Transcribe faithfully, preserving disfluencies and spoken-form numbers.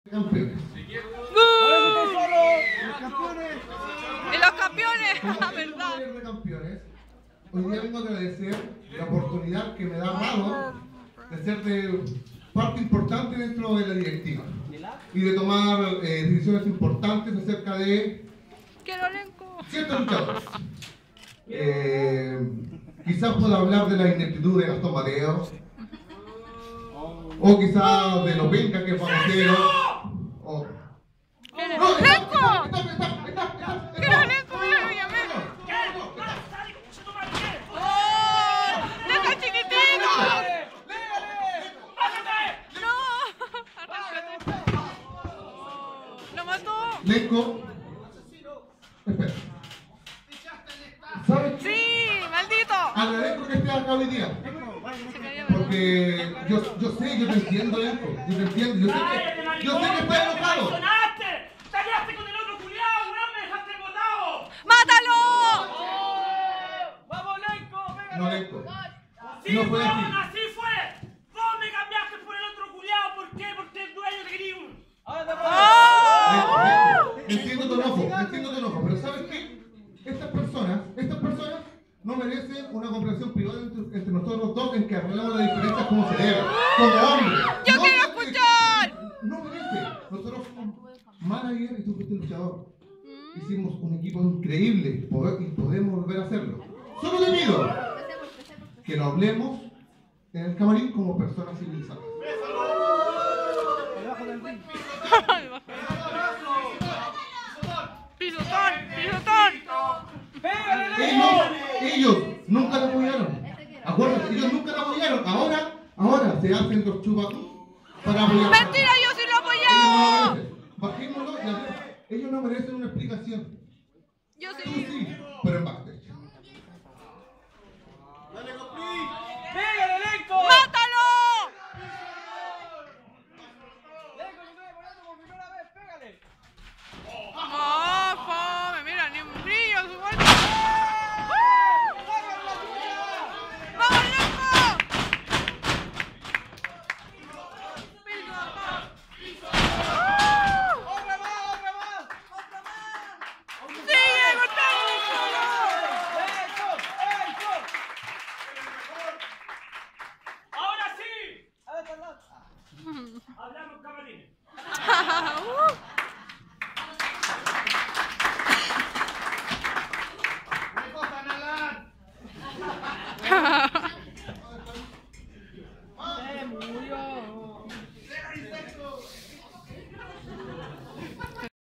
Campeones. ¡Y los campeones! ¡La verdad! De campeones, hoy día vengo a agradecer la oportunidad que me da Rado de ser de parte importante dentro de la directiva y de tomar eh, decisiones importantes acerca de ¡Quiero elenco! ciertos luchadores. Eh, quizás pueda hablar de la ineptitud de Gastón Mateo, o quizás de lo penca que es Pamatero. O... ¡No! ¡Elenco! ¡Está, está, está, está, está! ¡Quiero elenco! ¡Mira, lo llamé! ¡Oh! ¡Deja chiquitito! ¡No! ¡Arráncate! ¡Lo mató! Lenco. Espera. ¿Sabes qué? ¡Sí! ¡Maldito! Agradezco que estés acá hoy día. Se cayó. Porque yo, yo sé, yo te entiendo, Lenco. Yo te entiendo. Yo sé que, yo sé que estás enojado. ¡Saliste con el otro culiao, weón! ¡Me dejaste botado! ¡Mátalo! ¡Vamos, Lenco! No, Lenco. ¡Sí, No fue weón! así. ¡Así fue! ¡Vos me cambiaste por el otro culiao! ¿Por qué? Porque el dueño te quería un... Lenco, Lenco. Entiendo tu enojo, entiendo tu enojo. Pero ¿sabes qué? Estas personas, estas personas no merecen una comprensión privada entre, entre nosotros dos en que arreglamos las diferencias como se debe. Como hombres. ¡Yo No quiero merece. escuchar! No merece. Nosotros somos manager y tú fuiste luchador. Hicimos un equipo increíble poder- y podemos volver a hacerlo. Solo te pido que lo hablemos en el camarín como personas civilizadas. ¡Pisotón! ¡Pisotón! Ellos, ellos nunca la apoyaron. Acuérdate, ellos nunca la apoyaron. Ahora, ahora se hacen los chupas para apoyar. ¡Mentira! ¡Yo sí lo Ellos no apoyaba! lo merecen. Bajémoslo y hablemos. Ellos no merecen una explicación. Yo Tú sí. sí.